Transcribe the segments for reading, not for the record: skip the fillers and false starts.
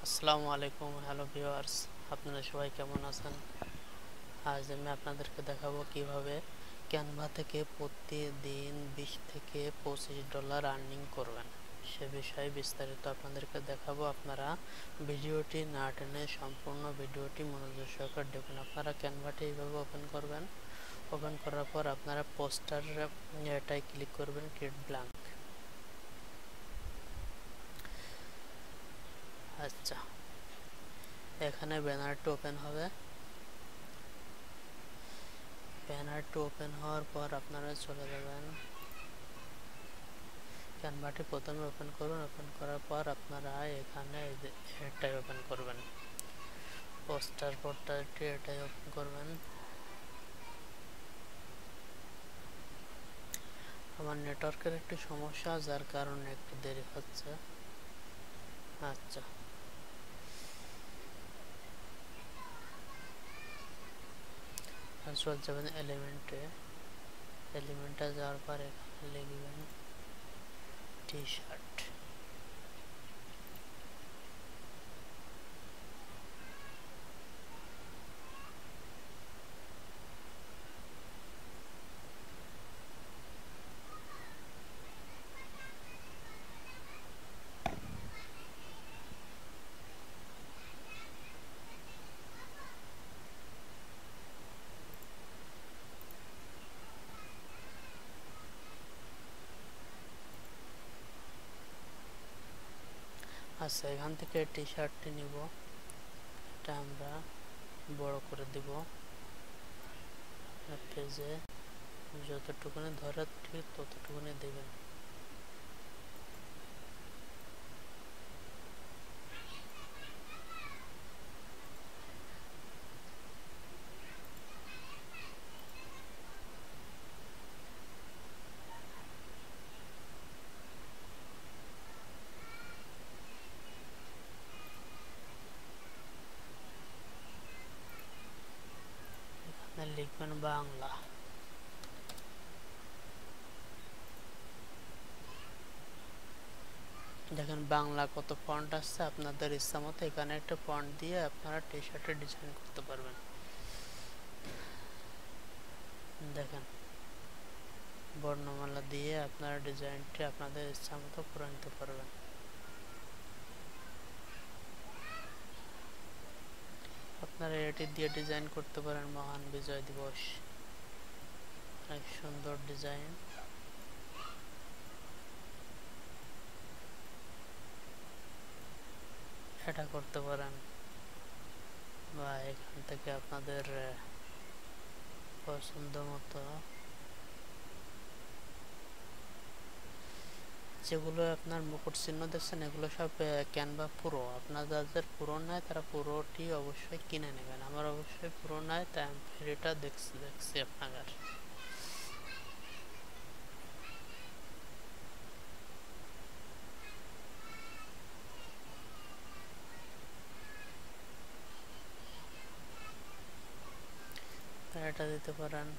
আসসালামু আলাইকুম, hello viewers, আপনারা সবাই কেমন আছেন? আজ আমি আপনাদেরকে দেখাবো কিভাবে ক্যানভা থেকে প্রতিদিন 20 থেকে $25 আর্নিং করবেন। সে বিষয়ে বিস্তারিত আপনাদেরকে দেখাবো। আপনারা ভিডিওটি না টেনে সম্পূর্ণ ভিডিওটি মনোযোগ সহকারে দেখুন। আপনারা ক্যানভাটি এইভাবে ওপেন করবেন। ওপেন করার পর আপনারা পোস্টার এটাই ক্লিক করবেন, ক্রিয়েট ব্ল্যাঙ্ক। আচ্ছা, এখানে ব্যানারটি ওপেন হবে। ব্যানারটি ওপেন হওয়ার পর আপনারা চলে যাবেন ক্যানভাটি প্রথমে ওপেন করুন। ওপেন করার পর আপনারা এখানে এটাই ওপেন করবেন, পোস্টারটি এটাই ওপেন করবেন। আমার নেটওয়ার্কের একটু সমস্যা, যার কারণে একটু দেরি হচ্ছে। আচ্ছা, চলে যাবেন এলিমেন্টে যাওয়ার পর এখানে লিখবেন টি শার্ট। আচ্ছা, এখান থেকে টি শার্টটি নিব, এটা আমরা বড় করে দিব। পেজে যতটুকুনি ধরে ঠিক ততটুকুনি দেবেন। এখানে লিখবেন বাংলা। দেখেন বাংলা কত ফন্ট আসছে, আপনাদের ইচ্ছা মতো এখানে একটা ফন্ট দিয়ে আপনারা টি শার্টের ডিজাইন করতে পারবেন। দেখেন বর্ণমালা দিয়ে আপনারা ডিজাইনটি আপনাদের ইচ্ছা মতো করে নিতে পারবেন। আপনারা এটি দিয়ে ডিজাইন করতে পারেন মহান বিজয় দিবস, অনেক সুন্দর ডিজাইন। এটা করতে পারেন, বা এখান থেকে আপনাদের পছন্দ মতো যেগুলো আপনার মুকুট চিহ্ন দেখছেন এগুলো সব ক্যানভা পুরো। আপনার যাদের পুরো নাই তারা পুরোটি অবশ্যই কিনে নেবেন। আমার অবশ্যই পুরো নাই, তাই আমি ফ্রিটা দেখছি আপনাদের। এটা দিতে পারেন।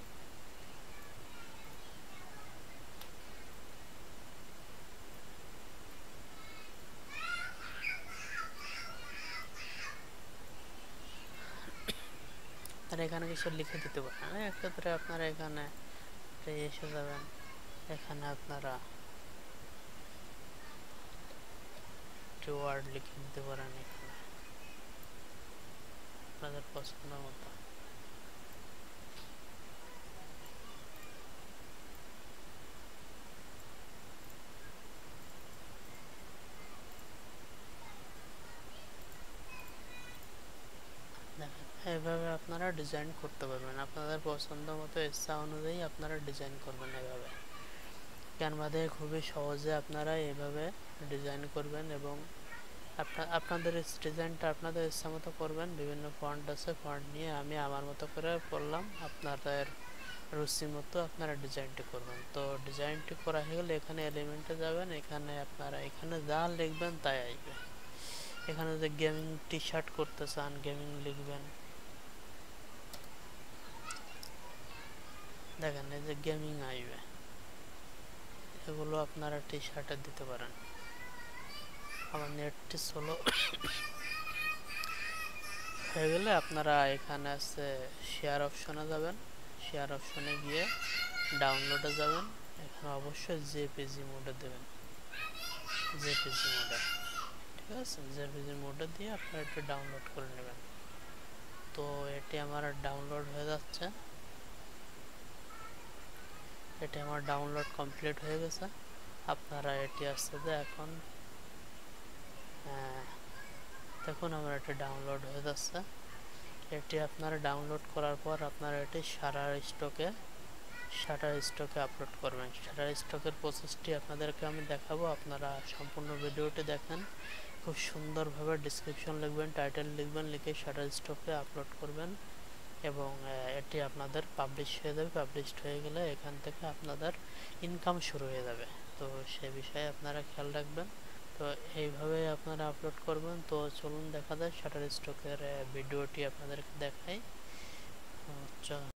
আর এখানে কিছু লিখে দিতে পারেন। এক্ষেত্রে আপনারা এখানে এসে যাবেন, এখানে আপনারা ওয়ার্ড লিখে দিতে পারেন এখানে আপনাদের পছন্দ মতো। দেখেন এইভাবে আপনারা ডিজাইন করতে পারবেন, আপনাদের পছন্দ মতো ইচ্ছা অনুযায়ী আপনারা ডিজাইন করবেন। এভাবে ক্যানভা দিয়ে খুবই সহজে আপনারা এইভাবে ডিজাইন করবেন এবং আপনাদের ডিজাইনটা আপনাদের ইচ্ছা মতো করবেন। বিভিন্ন ফন্ট আছে, ফন্ট নিয়ে আমি আমার মতো করে করলাম, আপনাদের রুচি মতো আপনারা ডিজাইনটি করবেন। তো ডিজাইনটি করা হয়ে গেলে এখানে এলিমেন্টে যাবেন, এখানে আপনারা এখানে যা লিখবেন তাই আসবে। এখানে যে গেমিং টি শার্ট করতে চান গেমিং লিখবেন। দেখেন এই যে গেমিং আসবে, এগুলো আপনারা টি শার্টে দিতে পারেন। আমার নেটটি স্লো হয়ে গেলে আপনারা এখানে আছে শেয়ার অপশনে যাবেন, শেয়ার অপশনে গিয়ে ডাউনলোডে যাবেন, এখানে অবশ্যই জেপিজি মোডে দেবেন, জেপিজি মোডে, ঠিক আছে। জেপিজি মোডে দিয়ে আপনারা এটা ডাউনলোড করে নেবেন। তো এটি আমার ডাউনলোড হয়ে যাচ্ছে, এটি আমার ডাউনলোড কমপ্লিট হয়ে গেছে। আপনারা এটি আসছে যে এখন দেখুন আমার এটি ডাউনলোড হয়ে যাচ্ছে। এটি আপনারা ডাউনলোড করার পর আপনারা এটি শাটার স্টকে আপলোড করবেন। শাটার স্টকের প্রসেসটি আপনাদেরকে আমি দেখাবো, আপনারা সম্পূর্ণ ভিডিওটি দেখেন। খুব সুন্দরভাবে ডেসক্রিপশন লিখবেন, টাইটেল লিখবেন, লিখে শাটার স্টকে আপলোড করবেন এবং এটি আপনাদের পাবলিশ হয়ে যাবে। পাবলিশড হয়ে গেলে এখান থেকে আপনাদের ইনকাম শুরু হয়ে যাবে। তো সে বিষয়ে আপনারা খেয়াল রাখবেন। তো এইভাবে আপনারা আপলোড করবেন। তো চলুন দেখা যায় শাটার স্টকের ভিডিওটি আপনাদেরকে দেখাই।